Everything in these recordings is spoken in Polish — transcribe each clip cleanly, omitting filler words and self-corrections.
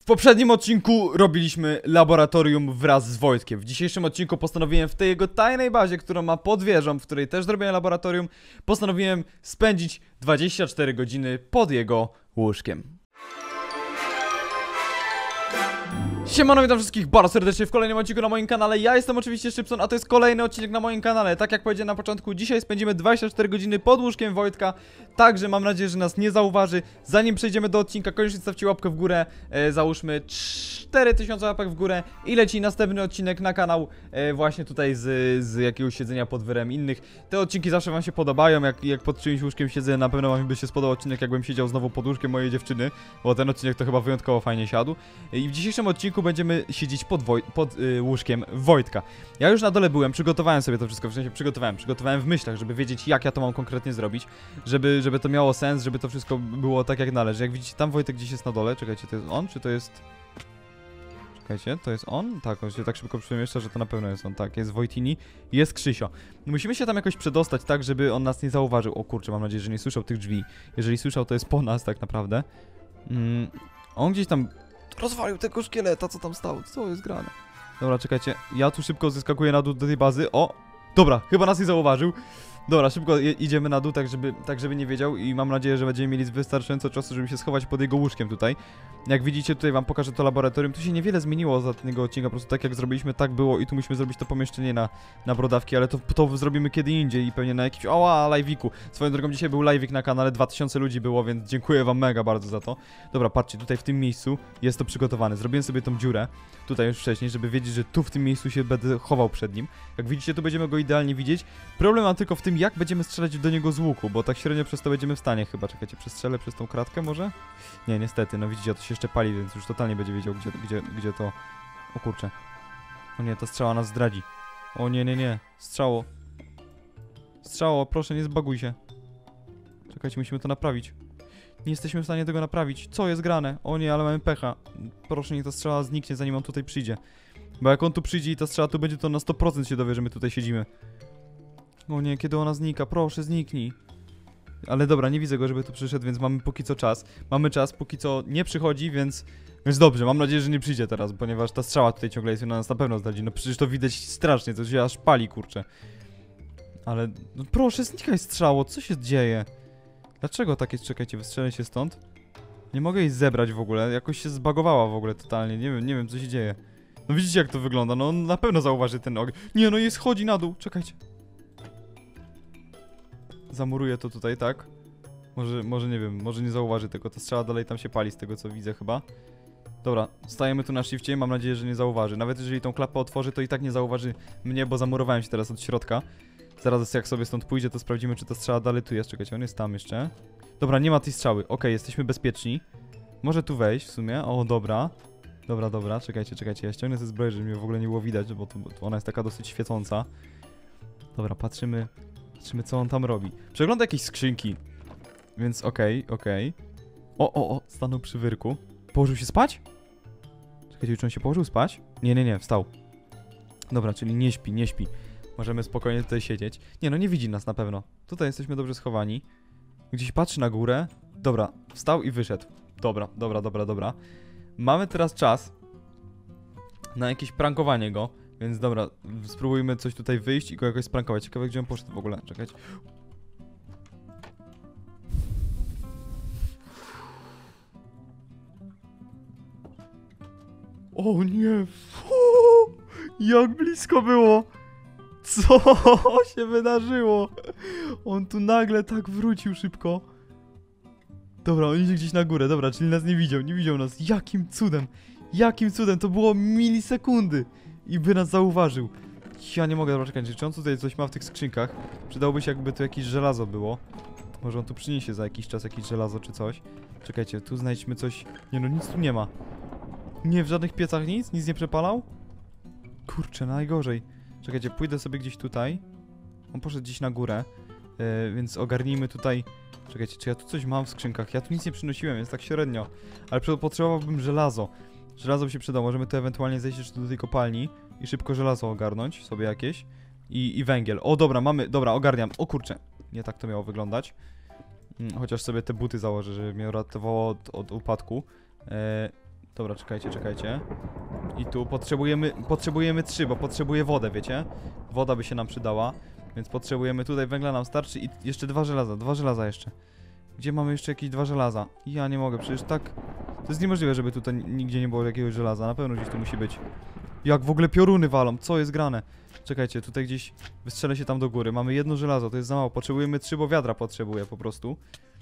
W poprzednim odcinku robiliśmy laboratorium wraz z Wojtkiem. W dzisiejszym odcinku postanowiłem w tej jego tajnej bazie, którą ma pod wieżą, w której też zrobiłem laboratorium, postanowiłem spędzić 24 godziny pod jego łóżkiem. Siemano, witam wszystkich bardzo serdecznie w kolejnym odcinku na moim kanale. Ja jestem oczywiście Szczypson, a to jest kolejny odcinek na moim kanale. Tak jak powiedziałem na początku, dzisiaj spędzimy 24 godziny pod łóżkiem Wojtka. Także mam nadzieję, że nas nie zauważy. Zanim przejdziemy do odcinka, koniecznie stawcie łapkę w górę. Załóżmy 4000 łapek w górę i leci następny odcinek na kanał. Właśnie tutaj z jakiegoś siedzenia pod wyrem innych. Te odcinki zawsze wam się podobają, jak pod czyimś łóżkiem siedzę. Na pewno wam by się spodobał odcinek, jakbym siedział znowu pod łóżkiem mojej dziewczyny, bo ten odcinek to chyba wyjątkowo fajnie siadł. I w dzisiejszym odcinku będziemy siedzieć pod łóżkiem Wojtka. Ja już na dole byłem, przygotowałem sobie to wszystko, w sensie przygotowałem w myślach, żeby wiedzieć, jak ja to mam konkretnie zrobić, żeby to miało sens, żeby to wszystko było tak, jak należy. Jak widzicie, tam Wojtek gdzieś jest na dole. Czekajcie, to jest on, czy to jest... Czekajcie, to jest on? Tak, on się tak szybko przemieszcza, że to na pewno jest on. Tak, jest Wojtini, jest Krzysio. Musimy się tam jakoś przedostać tak, żeby on nas nie zauważył. O kurczę, mam nadzieję, że nie słyszał tych drzwi. Jeżeli słyszał, to jest po nas tak naprawdę. On gdzieś tam rozwalił tego szkieleta, co tam stało, co jest grane. Dobra, czekajcie, ja tu szybko zeskakuję na dół do tej bazy. O, dobra, chyba nas nie zauważył. Dobra, szybko idziemy na dół, tak żeby nie wiedział i mam nadzieję, że będziemy mieli wystarczająco czasu, żeby się schować pod jego łóżkiem tutaj. Jak widzicie, tutaj wam pokażę to laboratorium. Tu się niewiele zmieniło z ostatniego odcinka, po prostu tak jak zrobiliśmy, tak było i tu musimy zrobić to pomieszczenie na brodawki, ale to zrobimy kiedy indziej i pewnie na jakimś... Oła, live'iku. Swoją drogą dzisiaj był live'ik na kanale, 2000 ludzi było, więc dziękuję wam mega bardzo za to. Dobra, patrzcie, tutaj w tym miejscu jest to przygotowane. Zrobiłem sobie tą dziurę tutaj już wcześniej, żeby wiedzieć, że tu w tym miejscu się będę chował przed nim. Jak widzicie, tu będziemy go idealnie widzieć. Problem mam tylko w tym, jak będziemy strzelać do niego z łuku, bo tak średnio przez to będziemy w stanie chyba. Czekajcie, przestrzelę przez tą kratkę może? Nie, niestety, no widzicie, to się jeszcze pali, więc już totalnie będzie wiedział, gdzie to... O kurczę. O nie, ta strzała nas zdradzi. O nie, nie, nie. Strzało. Strzało, proszę, nie zbaguj się. Czekajcie, musimy to naprawić. Nie jesteśmy w stanie tego naprawić. Co jest grane? O nie, ale mamy pecha. Proszę, niech ta strzała zniknie, zanim on tutaj przyjdzie. Bo jak on tu przyjdzie i ta strzała tu będzie, to na 100% się dowie, że my tutaj siedzimy. O nie, kiedy ona znika? Proszę, zniknij. Ale dobra, nie widzę go, żeby tu przyszedł, więc mamy póki co czas. Mamy czas, póki co nie przychodzi, więc dobrze, mam nadzieję, że nie przyjdzie teraz, ponieważ ta strzała tutaj ciągle jest i ona nas na pewno zdradzi. No przecież to widać strasznie, to się aż pali, kurczę. Ale, no proszę, znikaj strzało, co się dzieje? Dlaczego tak jest? Czekajcie, wystrzelę się stąd. Nie mogę jej zebrać w ogóle, jakoś się zbagowała w ogóle totalnie, nie wiem co się dzieje. No widzicie jak to wygląda, no on na pewno zauważy ten ogień. Nie, no jest, schodzi na dół, czekajcie. Zamuruję to tutaj, tak? Może nie wiem, może nie zauważy tego, ta strzała dalej tam się pali z tego co widzę chyba. Dobra, stajemy tu na shifcie, mam nadzieję, że nie zauważy. Nawet jeżeli tą klapę otworzy, to i tak nie zauważy mnie, bo zamurowałem się teraz od środka. Zaraz jak sobie stąd pójdzie, to sprawdzimy, czy ta strzała dalej tu jest. Czekajcie, on jest tam jeszcze. Dobra, nie ma tej strzały, okej, jesteśmy bezpieczni. Może tu wejść w sumie, o dobra. Dobra, czekajcie, ja ściągnę ze zbroi, żeby mnie w ogóle nie było widać, bo ona jest taka dosyć świecąca. Dobra, patrzymy co on tam robi. Przegląda jakieś skrzynki. Więc okej. O, stanął przy wyrku. Położył się spać? Czekajcie, czy on się położył spać? Nie, wstał. Dobra, czyli nie śpi. Możemy spokojnie tutaj siedzieć. Nie, no nie widzi nas na pewno. Tutaj jesteśmy dobrze schowani. Gdzieś patrzy na górę. Dobra, wstał i wyszedł. Dobra. Mamy teraz czas na jakieś prankowanie go. Więc dobra, spróbujmy coś tutaj wyjść i go jakoś sprankować. Ciekawe, gdzie on poszedł w ogóle. Czekajcie. O nie! Jak blisko było! Co się wydarzyło? On tu nagle tak wrócił szybko. Dobra, on idzie gdzieś na górę. Dobra, czyli nas nie widział nas. Jakim cudem? To było milisekundy. I by nas zauważył. Ja nie mogę, dobra, czekać, czy on tutaj coś ma w tych skrzynkach? Przydałoby się, jakby tu jakieś żelazo było. Może on tu przyniesie za jakiś czas jakieś żelazo czy coś. Czekajcie, tu znajdźmy coś. Nie no, nic tu nie ma. Nie, w żadnych piecach nic nie przepalał? Kurczę, najgorzej. Czekajcie, pójdę sobie gdzieś tutaj. On poszedł gdzieś na górę. Więc ogarnijmy tutaj. Czekajcie, czy ja tu coś mam w skrzynkach? Ja tu nic nie przynosiłem, więc tak średnio. Ale potrzebowałbym żelazo. Żelazo by się przydało, możemy tu ewentualnie zejść jeszcze do tej kopalni i szybko żelazo ogarnąć sobie jakieś. I węgiel. O, dobra, dobra, ogarniam. O kurczę, nie tak to miało wyglądać. Chociaż sobie te buty założę, żeby mnie ratowało od upadku. Dobra, czekajcie, czekajcie. I tu potrzebujemy 3, bo potrzebuję wodę, wiecie? Woda by się nam przydała. Więc potrzebujemy, tutaj węgla nam starczy i jeszcze 2 żelaza jeszcze. Gdzie mamy jeszcze jakieś 2 żelaza? Ja nie mogę, przecież tak... To jest niemożliwe, żeby tutaj nigdzie nie było jakiegoś żelaza, na pewno gdzieś tu musi być. Jak w ogóle pioruny walą, co jest grane? Czekajcie, tutaj gdzieś wystrzelę się tam do góry. Mamy 1 żelazo, to jest za mało, potrzebujemy 3, bo wiadra potrzebuję po prostu.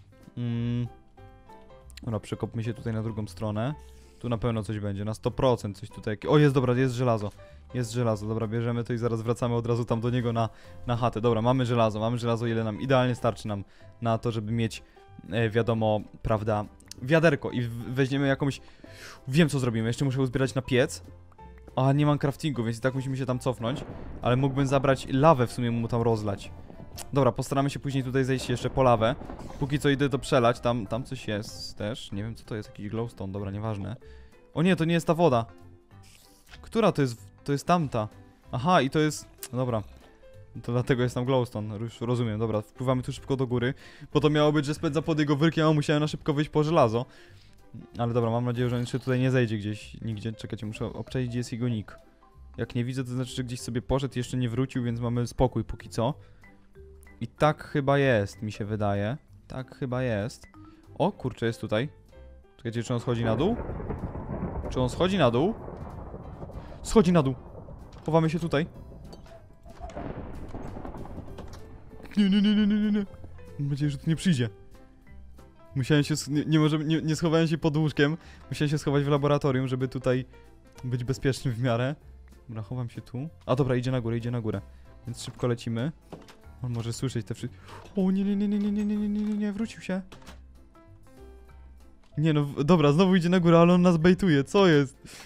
Dobra, przekopmy się tutaj na drugą stronę. Tu na pewno coś będzie, na 100% coś tutaj. O, jest, dobra, jest żelazo. Jest żelazo, dobra, bierzemy to i zaraz wracamy od razu tam do niego na chatę. Dobra, mamy żelazo, ile nam idealnie starczy nam na to, żeby mieć, wiadomo, prawda, wiaderko i weźmiemy jakąś... Wiem, co zrobimy, jeszcze muszę uzbierać na piec. A, nie mam craftingu, więc i tak musimy się tam cofnąć. Ale mógłbym zabrać lawę w sumie, mu tam rozlać. Dobra, postaramy się później tutaj zejść jeszcze po lawę. Póki co idę to przelać, tam coś jest też. Nie wiem co to jest, jakiś glowstone, dobra, nieważne. O nie, to nie jest ta woda. Która to jest? To jest tamta. Aha, i to jest... Dobra. To dlatego jest tam glowstone, już rozumiem, dobra, wpływamy tu szybko do góry. Bo to miało być, że spędza pod jego wyrkiem, a musiałem na szybko wyjść po żelazo. Ale dobra, mam nadzieję, że on jeszcze tutaj nie zejdzie gdzieś, nigdzie. Czekajcie, muszę obczaić, gdzie jest jego nick. Jak nie widzę, to znaczy, że gdzieś sobie poszedł i jeszcze nie wrócił, więc mamy spokój póki co. I tak chyba jest, mi się wydaje. Tak chyba jest. O, kurczę, jest tutaj. Czekajcie, czy on schodzi na dół? Czy on schodzi na dół? Schodzi na dół. Chowamy się tutaj. Nie. Mam nadzieję, że tu nie przyjdzie. Musiałem się... Nie schowałem się pod łóżkiem. Musiałem się schować w laboratorium, żeby tutaj być bezpiecznym w miarę. Dobra, chowam się tu. A dobra, idzie na górę. Więc szybko lecimy. On może słyszeć te wszystkie... O nie, wrócił się. Nie no, dobra, znowu idzie na górę, ale on nas bejtuje, co jest?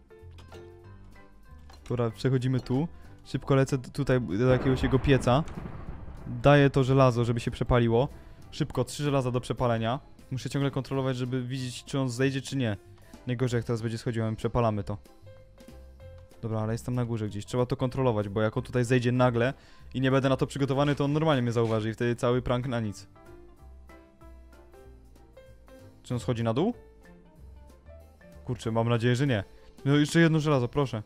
Dobra, przechodzimy tu. Szybko lecę tutaj do jakiegoś jego pieca. Daję to żelazo, żeby się przepaliło. Szybko, 3 żelaza do przepalenia. Muszę ciągle kontrolować, żeby widzieć, czy on zejdzie, czy nie. Najgorzej, jak teraz będzie schodził, my przepalamy to. Dobra, ale jest tam na górze gdzieś. Trzeba to kontrolować, bo jak on tutaj zejdzie nagle i nie będę na to przygotowany, to on normalnie mnie zauważy i wtedy cały prank na nic. Czy on schodzi na dół? Kurczę, mam nadzieję, że nie. No jeszcze 1 żelazo, proszę.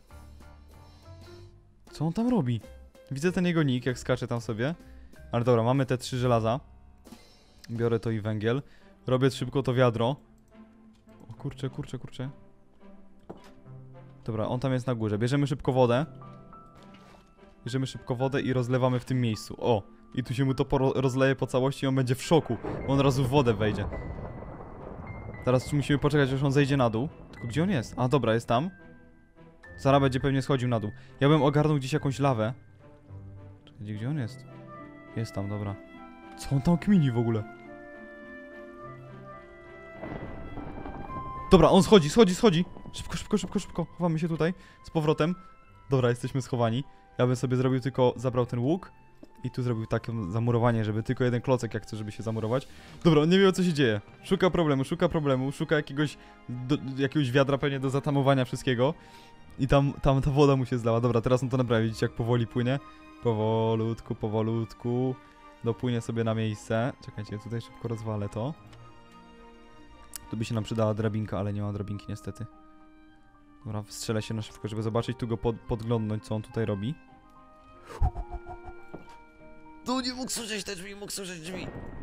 Co on tam robi? Widzę ten jego nick, jak skacze tam sobie. Ale dobra, mamy te 3 żelaza. Biorę to i węgiel. Robię szybko to wiadro. O kurczę. Dobra, on tam jest na górze. Bierzemy szybko wodę i rozlewamy w tym miejscu. O! I tu się mu to rozleje po całości i on będzie w szoku. Bo on razu w wodę wejdzie. Teraz musimy poczekać, aż on zejdzie na dół. Tylko gdzie on jest? A dobra, jest tam. Zaraz będzie pewnie schodził na dół. Ja bym ogarnął gdzieś jakąś lawę. Czekajcie, gdzie on jest? Jest tam, dobra. Co on tam kmini w ogóle? Dobra, on schodzi. Szybko. Chowamy się tutaj. Z powrotem. Dobra, jesteśmy schowani. Ja bym sobie zrobił tylko, zabrał ten łuk. I tu zrobił takie zamurowanie, żeby tylko jeden klocek, jak chce, żeby się zamurować. Dobra, on nie wie, o co się dzieje. Szuka problemu. Szuka jakiegoś wiadra pewnie do zatamowania wszystkiego. I tam ta woda mu się zlała. Dobra, teraz on to naprawi. Widzicie, jak powoli płynie? Powolutku. Dopłynie sobie na miejsce. Czekajcie, tutaj szybko rozwalę to. Tu by się nam przydała drabinka, ale nie ma drabinki niestety. Dobra, wystrzelę się na szybko, żeby zobaczyć, tu go podglądnąć, co on tutaj robi. Tu nie mógł słyszeć drzwi.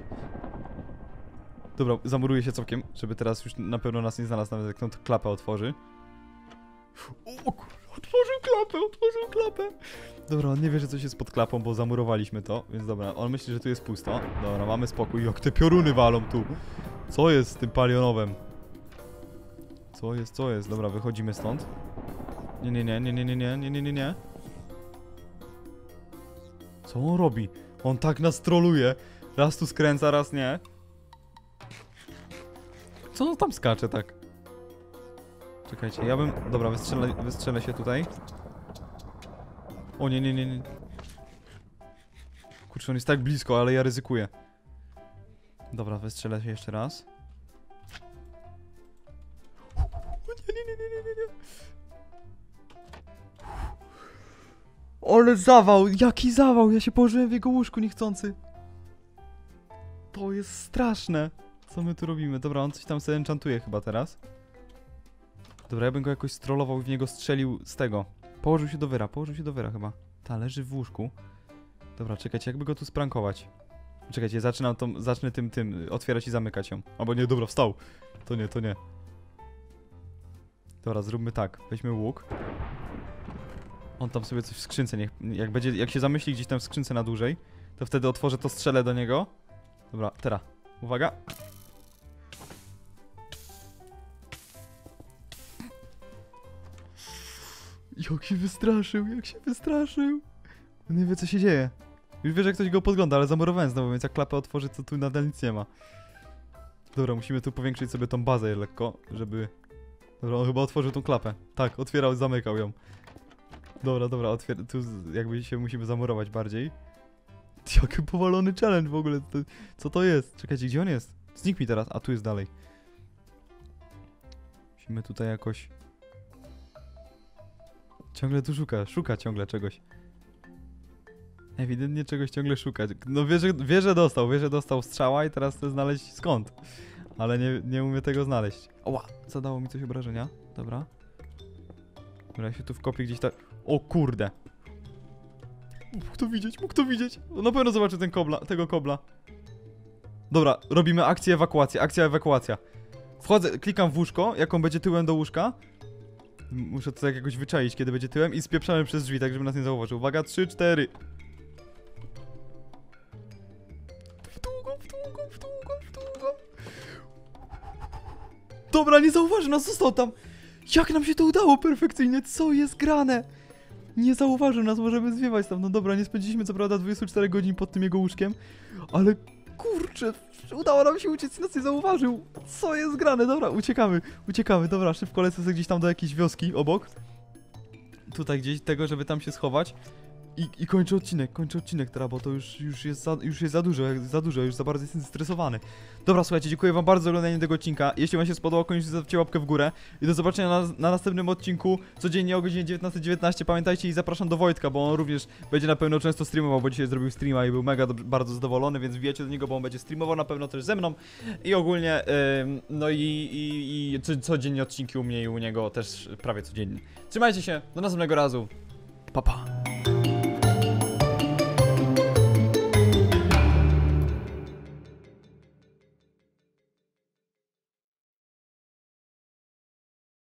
Dobra, zamuruję się całkiem, żeby teraz już na pewno nas nie znalazł, nawet jak tą klapę otworzy. O kurwa, otworzył klapę. Dobra, on nie wie, że coś jest pod klapą, bo zamurowaliśmy to, więc dobra, on myśli, że tu jest pusto. Dobra, mamy spokój. Jak te pioruny walą tu. Co jest z tym palionowem? Co jest? Dobra, wychodzimy stąd. Nie. Co on robi? On tak nas troluje. Raz tu skręca, raz nie. Co on tam skacze tak? Czekajcie, ja bym... Dobra, wystrzelę się tutaj. O nie. Kurczę, on jest tak blisko, ale ja ryzykuję. Dobra, wystrzelę się jeszcze raz. Nie. Ale zawał! Jaki zawał! Ja się położyłem w jego łóżku niechcący. To jest straszne. Co my tu robimy? Dobra, on coś tam sobie enchantuje chyba teraz. Dobra, ja bym go jakoś strollował i w niego strzelił z tego. Położył się do wyra chyba. Ta, leży w łóżku. Dobra, czekajcie, jakby go tu sprankować. Czekajcie, zacznę tym otwierać i zamykać ją. Albo nie, dobra, wstał. To nie. Dobra, zróbmy tak. Weźmy łuk. On tam sobie coś w skrzynce, jak się zamyśli gdzieś tam w skrzynce na dłużej, to wtedy otworzę to, strzelę do niego. Dobra, teraz. Uwaga. Jak się wystraszył. On nie wie, co się dzieje. Już wie, że ktoś go podgląda, ale zamurowałem znowu, więc jak klapę otworzy, to tu nadal nic nie ma. Dobra, musimy tu powiększyć sobie tą bazę lekko, żeby... Dobra, on chyba otworzył tą klapę. Tak, otwierał, zamykał ją. Dobra, tu jakby się musimy zamurować bardziej. Jaki powalony challenge w ogóle, co to jest? Czekajcie, gdzie on jest? Znikł mi teraz, a tu jest dalej. Musimy tutaj jakoś... Ciągle tu szuka ciągle czegoś. Ewidentnie czegoś ciągle szuka. No wie, że dostał strzała i teraz chce znaleźć skąd. Ale nie umie tego znaleźć. Oła, zadało mi coś obrażenia. Dobra. Dobra, ja się tu wkopię gdzieś tak... O kurde. Mógł to widzieć. No, na pewno zobaczy tego kobla. Dobra, robimy akcję ewakuacja. Wchodzę, klikam w łóżko, jaką będzie tyłem do łóżka. Muszę to tak jakoś wyczaić, kiedy będzie tyłem i spieprzamy przez drzwi, tak żeby nas nie zauważył. Uwaga, 3, 4. W długo. Dobra, nie zauważy nas, został tam. Jak nam się to udało perfekcyjnie, co jest grane? Nie zauważył nas, możemy zwiewać tam. No dobra, nie spędziliśmy co prawda 24 godzin pod tym jego łóżkiem, ale kurczę, udało nam się uciec i nas nie zauważył. Co jest grane? Dobra, uciekamy. Dobra, szybko lecę sobie gdzieś tam do jakiejś wioski obok. Tutaj gdzieś tego, żeby tam się schować. I kończę odcinek teraz, bo to już jest za dużo, już za bardzo jestem zestresowany. Dobra, słuchajcie, dziękuję wam bardzo za oglądanie tego odcinka. Jeśli wam się spodobało, koniecznie zostawcie łapkę w górę. I do zobaczenia na następnym odcinku, codziennie o godzinie 19:19. Pamiętajcie i zapraszam do Wojtka, bo on również będzie na pewno często streamował, bo dzisiaj zrobił streama i był mega bardzo zadowolony, więc wbijajcie do niego, bo on będzie streamował na pewno też ze mną. I ogólnie, no i codziennie odcinki u mnie i u niego też prawie codziennie. Trzymajcie się, do następnego razu. Pa, pa.